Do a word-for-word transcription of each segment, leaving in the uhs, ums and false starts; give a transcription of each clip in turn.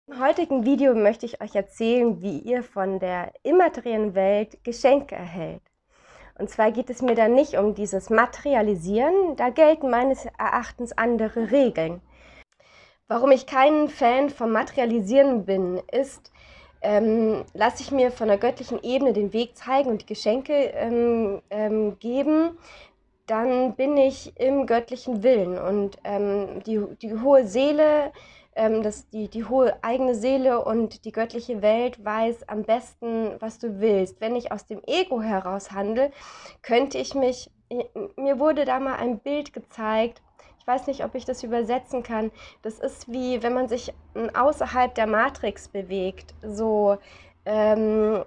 Im heutigen Video möchte ich euch erzählen, wie ihr von der immateriellen Welt Geschenke erhält. Und zwar geht es mir da nicht um dieses Materialisieren, da gelten meines Erachtens andere Regeln. Warum ich kein Fan vom Materialisieren bin, ist, ähm, lasse ich mir von der göttlichen Ebene den Weg zeigen und die Geschenke ähm, ähm, geben, dann bin ich im göttlichen Willen und ähm, die, die hohe Seele, ähm, das, die, die hohe eigene Seele und die göttliche Welt weiß am besten, was du willst. Wenn ich aus dem Ego heraus handle, könnte ich mich, mir wurde da mal ein Bild gezeigt, ich weiß nicht, ob ich das übersetzen kann, das ist wie, wenn man sich außerhalb der Matrix bewegt, so, ähm,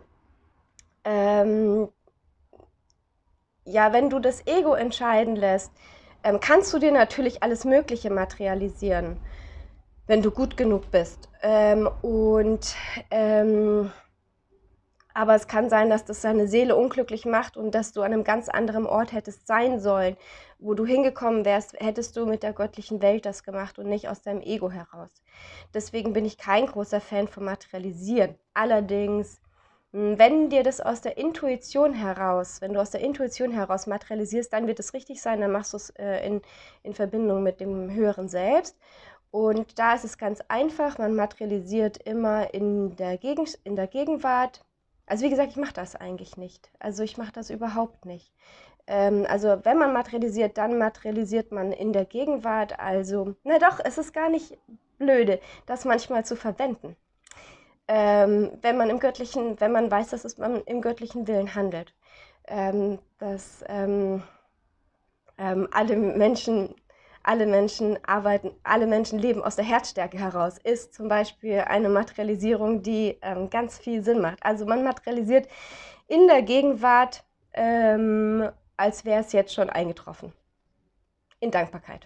ähm, ja, wenn du das Ego entscheiden lässt, ähm, kannst du dir natürlich alles Mögliche materialisieren, wenn du gut genug bist. Ähm, und ähm, aber es kann sein, dass das deine Seele unglücklich macht und dass du an einem ganz anderen Ort hättest sein sollen. Wo du hingekommen wärst, hättest du mit der göttlichen Welt das gemacht und nicht aus deinem Ego heraus. Deswegen bin ich kein großer Fan vom Materialisieren. Allerdings, wenn dir das aus der Intuition heraus, wenn du aus der Intuition heraus materialisierst, dann wird es richtig sein, dann machst du es äh, in, in Verbindung mit dem höheren Selbst. Und da ist es ganz einfach, man materialisiert immer in der, Gegen in der Gegenwart. Also wie gesagt, ich mache das eigentlich nicht. Also ich mache das überhaupt nicht. Ähm, also wenn man materialisiert, dann materialisiert man in der Gegenwart. Also, na doch, es ist gar nicht blöde, das manchmal zu verwenden. Ähm, wenn man im göttlichen, wenn man weiß, dass es man im göttlichen Willen handelt. Ähm, dass ähm, ähm, alle Menschen, alle Menschen arbeiten, alle Menschen leben aus der Herzstärke heraus, ist zum Beispiel eine Materialisierung, die ähm, ganz viel Sinn macht. Also man materialisiert in der Gegenwart, ähm, als wäre es jetzt schon eingetroffen. In Dankbarkeit.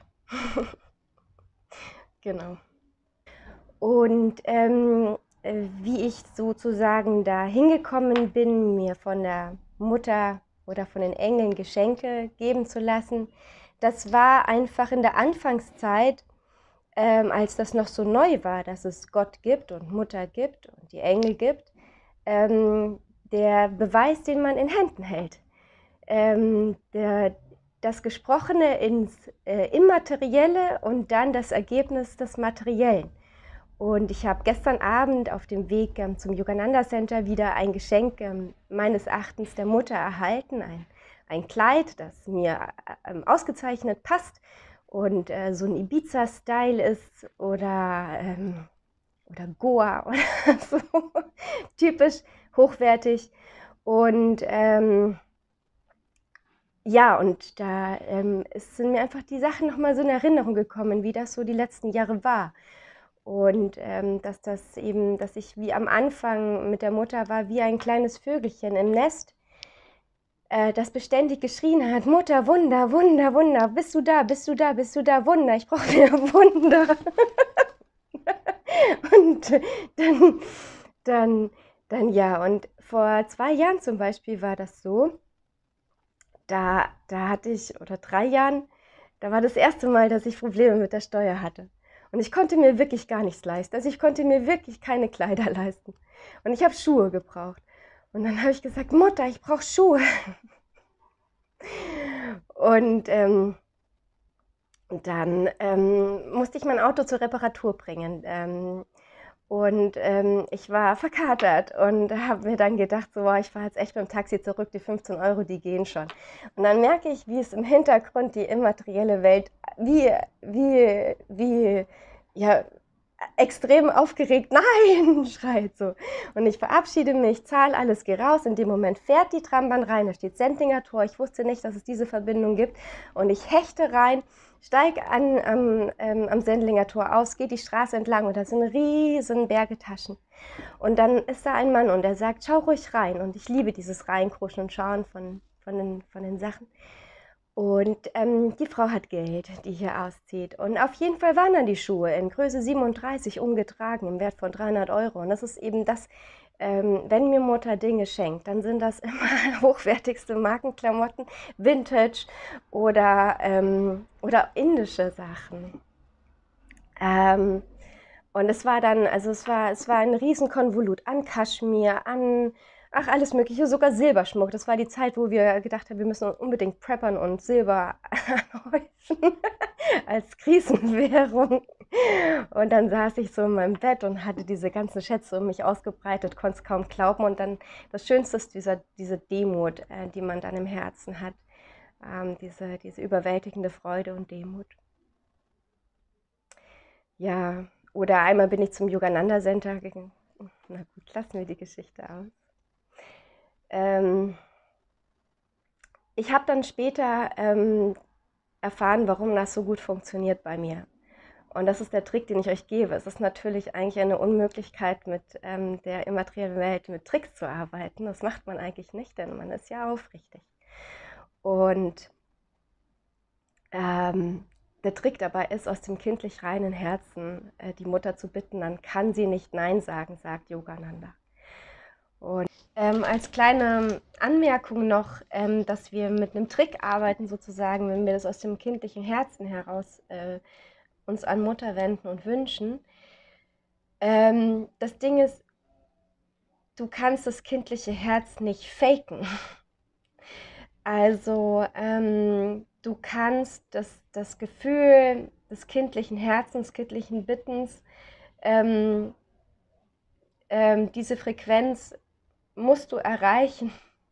Genau. Und ähm, äh, wie ich sozusagen da hingekommen bin, mir von der Mutter oder von den Engeln Geschenke geben zu lassen, das war einfach in der Anfangszeit, ähm, als das noch so neu war, dass es Gott gibt und Mutter gibt und die Engel gibt, ähm, der Beweis, den man in Händen hält. Ähm, der, das Gesprochene ins äh, Immaterielle und dann das Ergebnis des Materiellen. Und ich habe gestern Abend auf dem Weg ähm, zum Yogananda Center wieder ein Geschenk ähm, meines Erachtens der Mutter erhalten, ein, ein Kleid, das mir äh, ausgezeichnet passt und äh, so ein Ibiza-Style ist oder, ähm, oder Goa oder so, typisch hochwertig. Und ähm, ja, und da ähm, sind mir einfach die Sachen nochmal so in Erinnerung gekommen, wie das so die letzten Jahre war. Und ähm, dass das eben, dass ich wie am Anfang mit der Mutter war, wie ein kleines Vögelchen im Nest, äh, das beständig geschrien hat, Mutter, Wunder, Wunder, Wunder, bist du da, bist du da, bist du da, Wunder, ich brauche wieder Wunder. Und dann, dann, dann ja, und vor zwei Jahren zum Beispiel war das so, da, da hatte ich, oder drei Jahren, da war das erste Mal, dass ich Probleme mit der Steuer hatte. Und ich konnte mir wirklich gar nichts leisten. Also ich konnte mir wirklich keine Kleider leisten. Und ich habe Schuhe gebraucht. Und dann habe ich gesagt, Mutter, ich brauche Schuhe. Und ähm, dann ähm, musste ich mein Auto zur Reparatur bringen. Ähm, und ähm, ich war verkatert und habe mir dann gedacht, so, boah, ich fahre jetzt echt mit dem Taxi zurück, die fünfzehn Euro, die gehen schon. Und dann merke ich, wie es im Hintergrund die immaterielle Welt, wie, wie, wie, ja, extrem aufgeregt, nein, schreit so. Und ich verabschiede mich, zahle alles, gehe raus. In dem Moment fährt die Trambahn rein, da steht Sendlinger Tor. Ich wusste nicht, dass es diese Verbindung gibt. Und ich hechte rein, steige an, am, ähm, am Sendlinger Tor aus, gehe die Straße entlang und da sind riesen Berge Taschen. Und dann ist da ein Mann und der sagt, schau ruhig rein. Und ich liebe dieses Reinkruschen und Schauen von, von, den, von den Sachen. Und ähm, die Frau hat Geld, die hier auszieht. Und auf jeden Fall waren dann die Schuhe in Größe siebenunddreißig umgetragen im Wert von dreihundert Euro. Und das ist eben das, ähm, wenn mir Mutter Dinge schenkt, dann sind das immer hochwertigste Markenklamotten, Vintage oder, ähm, oder indische Sachen. Ähm, Und es war dann, also es war, es war ein Riesenkonvolut an Kaschmir, an, ach, alles Mögliche, sogar Silberschmuck. Das war die Zeit, wo wir gedacht haben, wir müssen unbedingt preppern und Silber anhäufen als Krisenwährung. Und dann saß ich so in meinem Bett und hatte diese ganzen Schätze um mich ausgebreitet, konnte es kaum glauben. Und dann das Schönste ist dieser, diese Demut, äh, die man dann im Herzen hat, ähm, diese, diese überwältigende Freude und Demut. Ja, oder einmal bin ich zum Yogananda Center gegangen. Na gut, lassen wir die Geschichte aus. Ähm, ich habe dann später ähm, erfahren, warum das so gut funktioniert bei mir. Und das ist der Trick, den ich euch gebe. Es ist natürlich eigentlich eine Unmöglichkeit, mit ähm, der immateriellen Welt mit Tricks zu arbeiten. Das macht man eigentlich nicht, denn man ist ja aufrichtig. Und ähm, der Trick dabei ist, aus dem kindlich reinen Herzen äh, die Mutter zu bitten, dann kann sie nicht Nein sagen, sagt Yogananda. Und ähm, als kleine Anmerkung noch, ähm, dass wir mit einem Trick arbeiten, sozusagen, wenn wir das aus dem kindlichen Herzen heraus äh, uns an Mutter wenden und wünschen. Ähm, das Ding ist, du kannst das kindliche Herz nicht faken. Also ähm, du kannst das, das Gefühl des kindlichen Herzens, kindlichen Bittens, ähm, ähm, diese Frequenz musst du erreichen.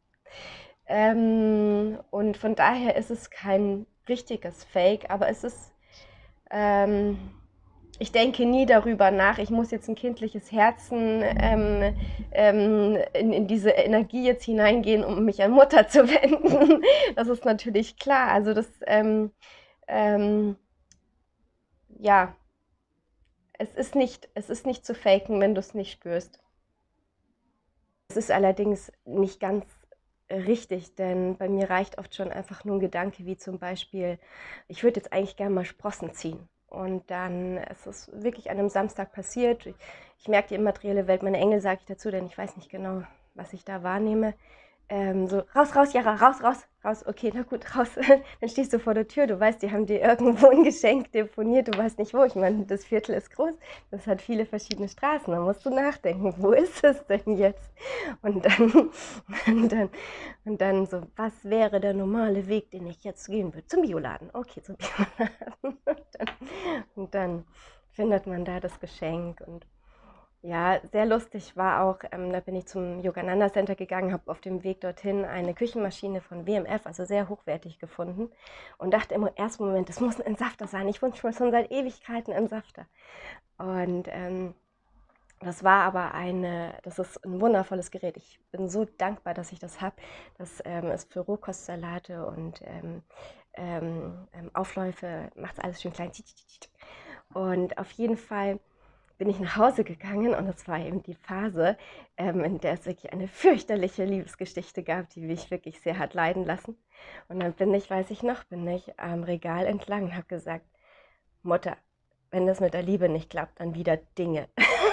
Ähm, und von daher ist es kein richtiges Fake, aber es ist, ähm, ich denke nie darüber nach, ich muss jetzt ein kindliches Herzen ähm, ähm, in, in diese Energie jetzt hineingehen, um mich an Mutter zu wenden. Das ist natürlich klar. Also das, ähm, ähm, ja, es ist nicht, es ist nicht zu faken, wenn du es nicht spürst. Es ist allerdings nicht ganz richtig, denn bei mir reicht oft schon einfach nur ein Gedanke, wie zum Beispiel, ich würde jetzt eigentlich gerne mal Sprossen ziehen. Und dann ist es wirklich an einem Samstag passiert. Ich, ich merke die immaterielle Welt, meine Engel sage ich dazu, denn ich weiß nicht genau, was ich da wahrnehme. Ähm, so, raus, raus, Jara, raus, raus, raus, okay, na gut, raus. Dann stehst du vor der Tür, du weißt, die haben dir irgendwo ein Geschenk deponiert, du weißt nicht wo. Ich meine, das Viertel ist groß, das hat viele verschiedene Straßen, da musst du nachdenken, wo ist es denn jetzt? Und dann, und dann, und dann so, was wäre der normale Weg, den ich jetzt gehen würde? Zum Bioladen, okay, zum Bioladen. Und dann, und dann findet man da das Geschenk und ja, sehr lustig war auch, ähm, da bin ich zum Yogananda Center gegangen, habe auf dem Weg dorthin eine Küchenmaschine von W M F, also sehr hochwertig gefunden und dachte im ersten Moment, das muss ein Entsafter sein. Ich wünsche mir schon seit Ewigkeiten einen Entsafter. Und ähm, das war aber eine, das ist ein wundervolles Gerät. Ich bin so dankbar, dass ich das habe. Das ähm, ist für Rohkostsalate und ähm, ähm, Aufläufe, macht es alles schön klein. Und auf jeden Fall bin ich nach Hause gegangen und das war eben die Phase, ähm, in der es wirklich eine fürchterliche Liebesgeschichte gab, die mich wirklich sehr hat leiden lassen. Und dann bin ich, weiß ich noch, bin ich am Regal entlang und habe gesagt, Mutter, wenn das mit der Liebe nicht klappt, dann wieder Dinge.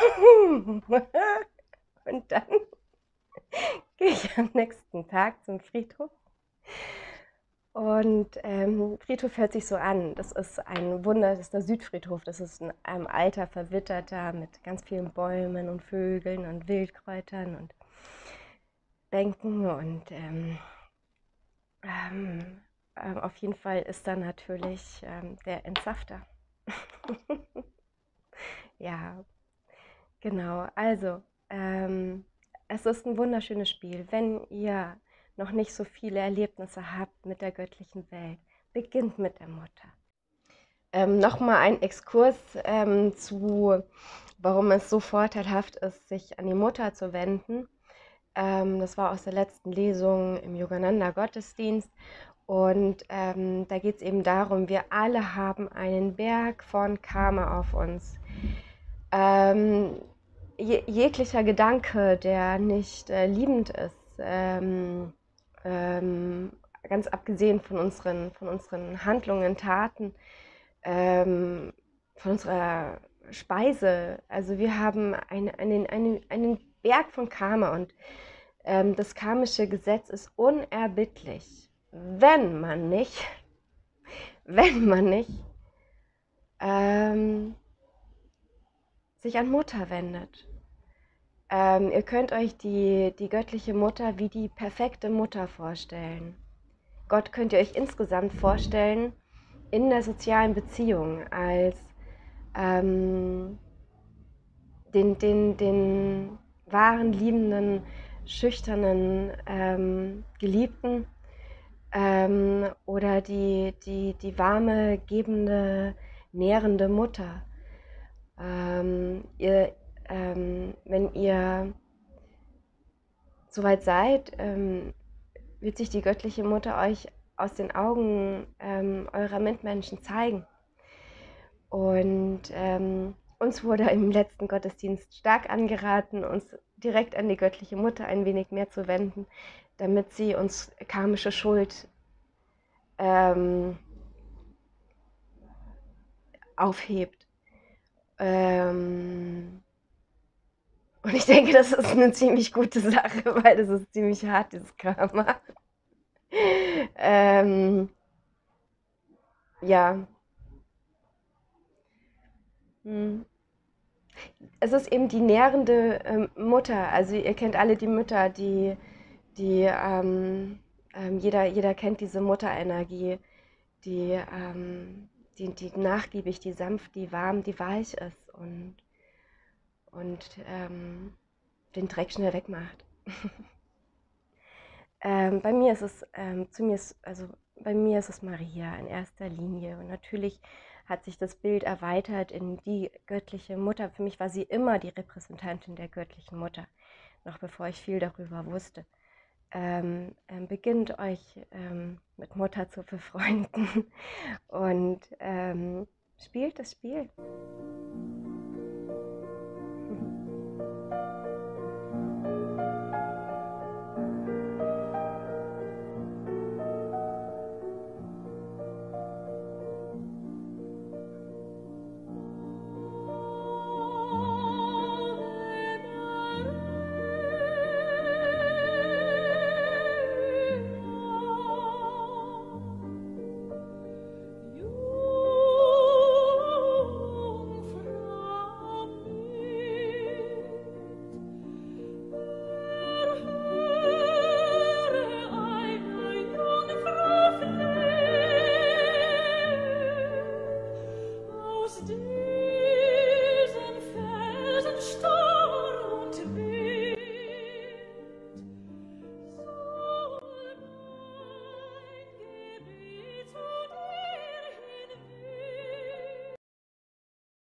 Und dann gehe ich am nächsten Tag zum Friedhof. Und ähm, Friedhof hört sich so an. Das ist ein Wunder, das ist der Südfriedhof. Das ist ein, ein alter, verwitterter mit ganz vielen Bäumen und Vögeln und Wildkräutern und Bänken. Und ähm, ähm, äh, auf jeden Fall ist da natürlich ähm, der Entsafter. Ja, genau. Also, ähm, es ist ein wunderschönes Spiel. Wenn ihr noch nicht so viele Erlebnisse habt mit der göttlichen Welt, beginnt mit der Mutter. Ähm, Nochmal ein Exkurs ähm, zu, warum es so vorteilhaft ist, sich an die Mutter zu wenden. Ähm, das war aus der letzten Lesung im Yogananda Gottesdienst. Und ähm, da geht es eben darum, wir alle haben einen Berg von Karma auf uns. Ähm, je, jeglicher Gedanke, der nicht äh, liebend ist, ähm, ähm, ganz abgesehen von unseren, von unseren Handlungen, Taten, ähm, von unserer Speise. Also wir haben ein, einen, einen, einen Berg von Karma und ähm, das karmische Gesetz ist unerbittlich, wenn man nicht, wenn man nicht ähm, sich an Mutter wendet. Ähm, ihr könnt euch die, die göttliche Mutter wie die perfekte Mutter vorstellen. Gott könnt ihr euch insgesamt vorstellen in der sozialen Beziehung als ähm, den, den, den wahren, liebenden, schüchternen, ähm, Geliebten ähm, oder die, die, die warme, gebende, nährende Mutter. Ähm, ihr, ähm, wenn ihr soweit seid, ähm, wird sich die göttliche Mutter euch aus den Augen ähm, eurer Mitmenschen zeigen. Und ähm, uns wurde im letzten Gottesdienst stark angeraten, uns direkt an die göttliche Mutter ein wenig mehr zu wenden, damit sie uns karmische Schuld ähm, aufhebt. Ähm, und ich denke, das ist eine ziemlich gute Sache, weil das ist ziemlich hart, dieses Karma. ähm, ja. Hm. Es ist eben die nährende ähm, Mutter. Also ihr kennt alle die Mütter, die, die ähm, ähm, jeder, jeder kennt diese Mutterenergie, die, ähm, die, die nachgiebig, die sanft, die warm, die weich ist und, und ähm, den Dreck schnell wegmacht. ähm, bei mir ist es, ähm, zu mir ist, also bei mir ist es Maria in erster Linie. Und natürlich hat sich das Bild erweitert in die göttliche Mutter. Für mich war sie immer die Repräsentantin der göttlichen Mutter, noch bevor ich viel darüber wusste. Ähm, ähm, beginnt euch ähm, mit Mutter zu befreunden und ähm, spielt das Spiel.